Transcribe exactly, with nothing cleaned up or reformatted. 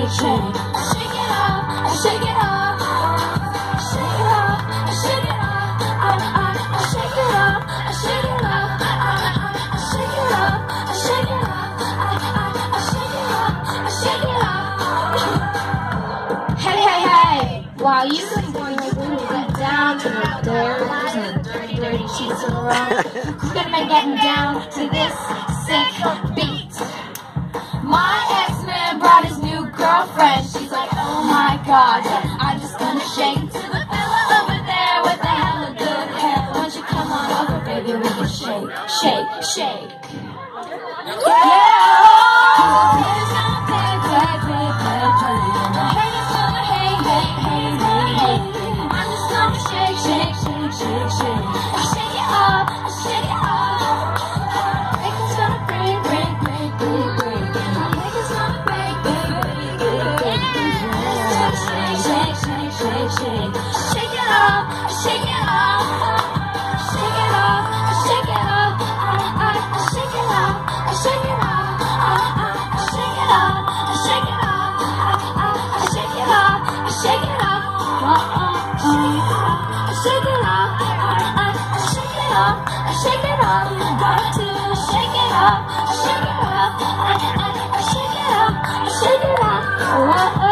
shake, shake. Shake it up, shake it up. Shake it up, shake it up. I, I, I shake it up, I shake it up. I, I, I shake it up, I shake it up. I, I, I shake it up, I shake it up. Hey, hey, hey! While you can boy, you can get down to the dirt and dirty, dirty sheets of room. Who's gonna be getting down to this sick beat? My ex-man brought his new girlfriend. She's like, oh my god, I'm just gonna shake to the fella over there with the hella good hair. Why don't you come on over, baby, we can shake, shake, shake. Yeah! Haters gonna play, play, play, play, play. Haters gonna hate, hate, hate, hate, hate. I'm just gonna shake, shake, shake, shake, shake. I shake it up, I shake it up. Bacon's gonna break, break, break, break, break. Bacon's gonna break, break, break, break, break. Shake, shake, shake, shake, shake. Shake it up, I shake it up. Shake it up, I shake it up. I, I, I shake it up, I shake it up. I, I, I shake it up, I shake it up. I, I, I shake it up, I shake it up. Uh, uh, uh. I shake it up, I, I, I shake it up, I shake it up. One, two, shake it up, I shake it up. I, I, I shake it up, I shake it up. One,